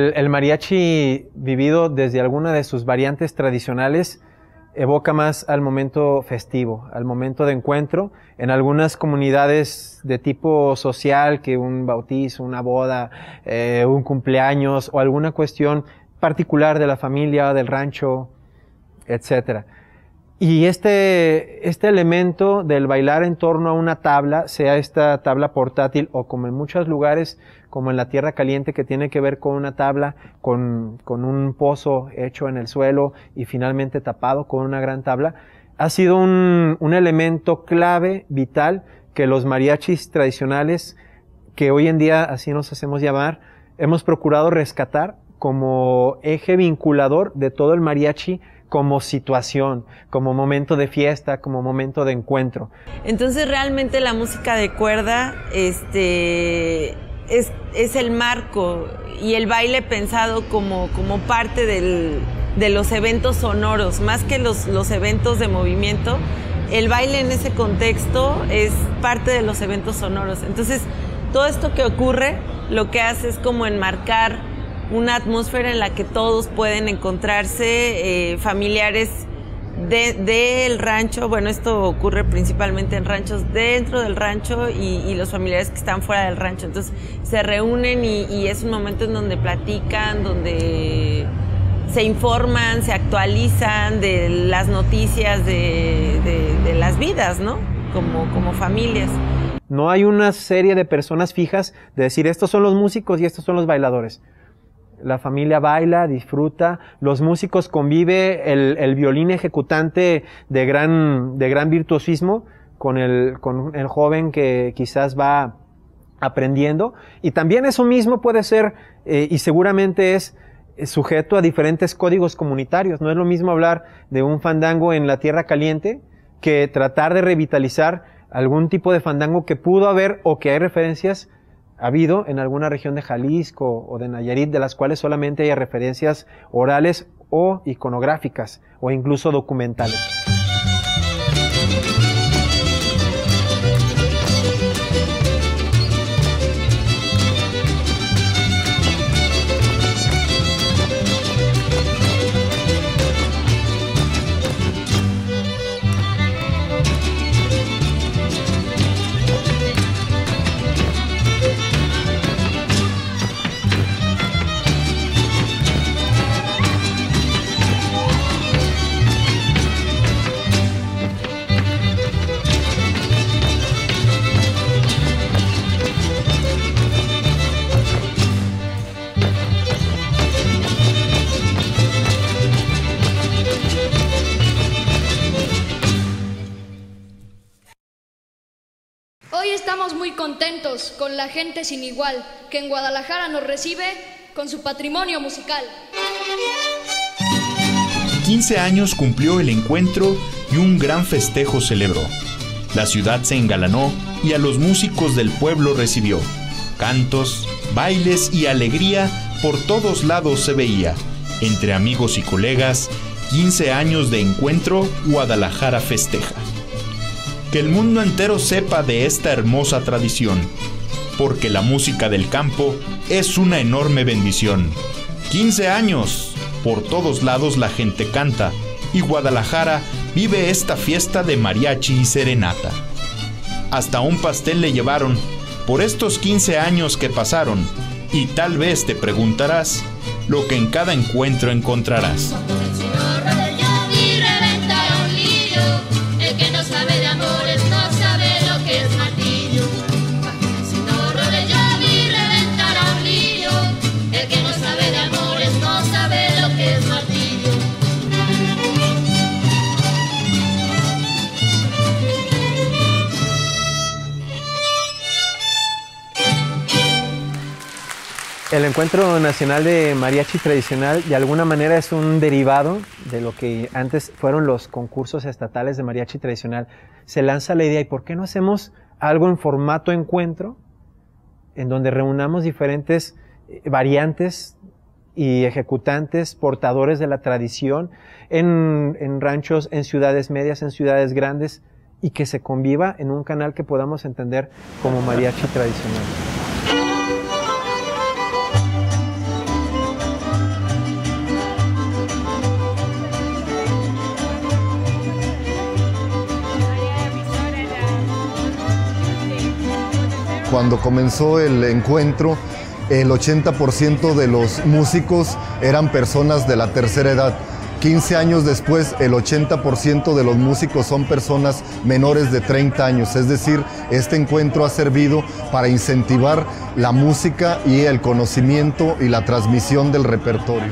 el mariachi vivido desde alguna de sus variantes tradicionales evoca más al momento festivo, al momento de encuentro. En algunas comunidades de tipo social, que un bautizo, una boda, un cumpleaños o alguna cuestión particular de la familia, del rancho, etcétera. Y este elemento del bailar en torno a una tabla, sea esta tabla portátil o como en muchos lugares, como en la Tierra Caliente, que tiene que ver con una tabla, con un pozo hecho en el suelo y finalmente tapado con una gran tabla, ha sido un elemento clave, vital, que los mariachis tradicionales, que hoy en día así nos hacemos llamar, hemos procurado rescatar como eje vinculador de todo el mariachi, como situación, como momento de fiesta, como momento de encuentro. Entonces realmente la música de cuerda es el marco y el baile pensado como parte de los eventos sonoros, más que los eventos de movimiento. El baile en ese contexto es parte de los eventos sonoros. Entonces todo esto que ocurre lo que hace es como enmarcar una atmósfera en la que todos pueden encontrarse, familiares del rancho. Bueno, esto ocurre principalmente en ranchos, dentro del rancho y los familiares que están fuera del rancho. Entonces se reúnen y es un momento en donde platican, donde se informan, se actualizan de las noticias de las vidas, ¿no? Como familias. No hay una serie de personas fijas de decir estos son los músicos y estos son los bailadores. La familia baila, disfruta, los músicos convive, el violín ejecutante de gran virtuosismo con el joven que quizás va aprendiendo, y también eso mismo puede ser y seguramente es sujeto a diferentes códigos comunitarios. No es lo mismo hablar de un fandango en la Tierra Caliente que tratar de revitalizar algún tipo de fandango que pudo haber o que hay referencias habido en alguna región de Jalisco o de Nayarit, de las cuales solamente hay referencias orales o iconográficas o incluso documentales. Estamos muy contentos con la gente sin igual que en Guadalajara nos recibe con su patrimonio musical. 15 años cumplió el encuentro y un gran festejo celebró. La ciudad se engalanó y a los músicos del pueblo recibió. Cantos, bailes y alegría por todos lados se veía. Entre amigos y colegas, 15 años de encuentro, Guadalajara festeja. Que el mundo entero sepa de esta hermosa tradición, porque la música del campo es una enorme bendición. 15 años, por todos lados la gente canta, y Guadalajara vive esta fiesta de mariachi y serenata. Hasta un pastel le llevaron por estos 15 años que pasaron, y tal vez te preguntarás lo que en cada encuentro encontrarás. El Encuentro Nacional de Mariachi Tradicional de alguna manera es un derivado de lo que antes fueron los concursos estatales de mariachi tradicional. Se lanza la idea, ¿y por qué no hacemos algo en formato encuentro? En donde reunamos diferentes variantes y ejecutantes, portadores de la tradición, en ranchos, en ciudades medias, en ciudades grandes, y que se conviva en un canal que podamos entender como mariachi tradicional. cuando comenzó el encuentro, el 80% de los músicos eran personas de la tercera edad. 15 años después, el 80% de los músicos son personas menores de 30 años. Es decir, este encuentro ha servido para incentivar la música y el conocimiento y la transmisión del repertorio.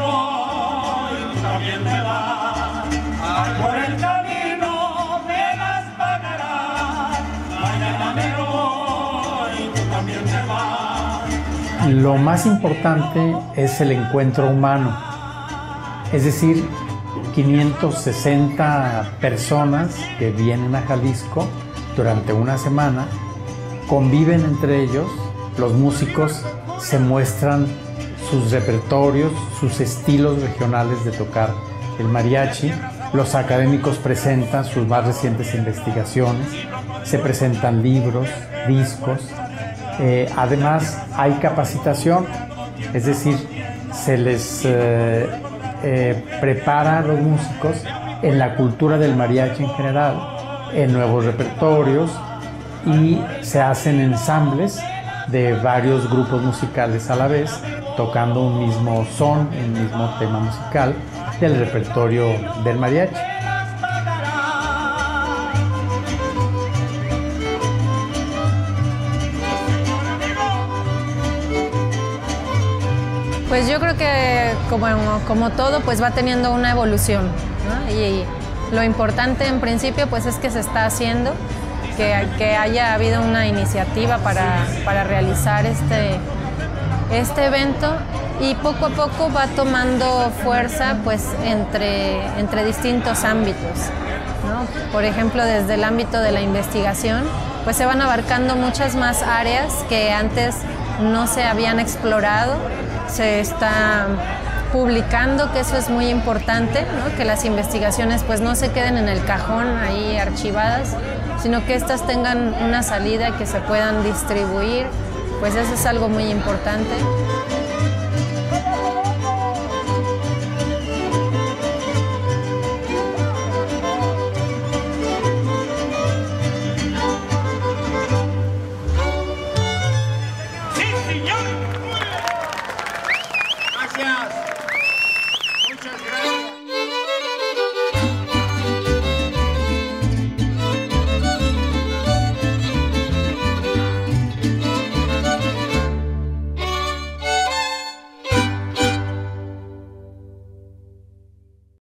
Lo más importante es el encuentro humano, es decir, 560 personas que vienen a Jalisco durante una semana, conviven entre ellos, los músicos se muestran sus repertorios, sus estilos regionales de tocar el mariachi, los académicos presentan sus más recientes investigaciones, se presentan libros, discos. Además hay capacitación, es decir, se les prepara a los músicos en la cultura del mariachi en general, en nuevos repertorios, y se hacen ensambles de varios grupos musicales a la vez, tocando un mismo son, un mismo tema musical del repertorio del mariachi. Pues yo creo que como todo pues va teniendo una evolución, ¿no? Y lo importante en principio pues es que se está haciendo, que haya habido una iniciativa para realizar este evento, y poco a poco va tomando fuerza pues entre distintos ámbitos, ¿no? Por ejemplo, desde el ámbito de la investigación pues se van abarcando muchas más áreas que antes no se habían explorado. Se está publicando, que eso es muy importante, ¿no? Que las investigaciones pues no se queden en el cajón ahí archivadas, sino que estas tengan una salida, que se puedan distribuir, pues eso es algo muy importante. Gracias.